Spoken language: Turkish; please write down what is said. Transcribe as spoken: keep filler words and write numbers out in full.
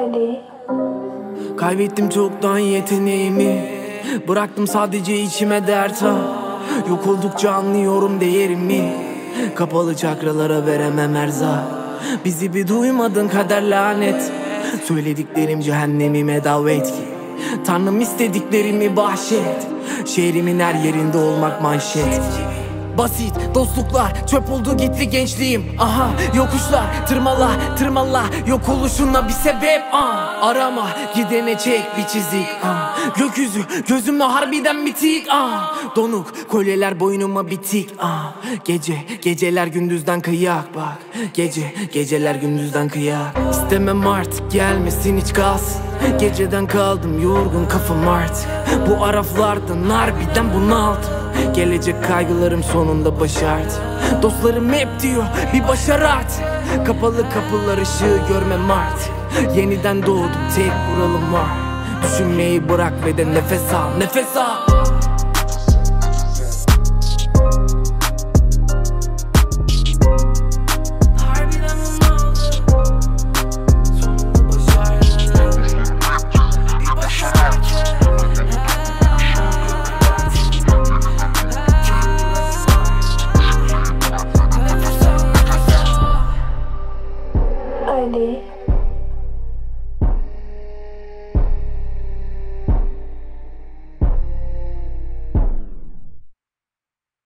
Ali. Kaybettim çoktan yeteneğimi, bıraktım sadece içime dert ha. Yok oldukça anlıyorum değerimi, kapalı çakralara veremem erza. Bizi bir duymadın kader lanet, söylediklerim cehennemime davet ki. Tanrım istediklerimi bahşet, şehrimin her yerinde olmak manşet. Basit dostluklar çöp oldu gitti gençliğim. Aha yokuşlar tırmala tırmala, yok oluşuna bir sebep. ah. Arama gidene çek bir çizik. ah. Gökyüzü gözümle harbiden bitik. ah. Donuk kolyeler boynuma bitik. ah. Gece geceler gündüzden kıyak bak. Gece geceler gündüzden kıyak. İstemem artık gelmesin hiç kalsın. Geceden kaldım yorgun kafam artık. Bu araflardan harbiden bunaldım. Gelecek kaygılarım sonunda başardı. Dostlarım hep diyor bir başar artık. Kapalı kapılar ışığı görmem artık. Yeniden doğdum tek kuralım var. Düşünmeyi bırak ve de nefes al, nefes al. Ali.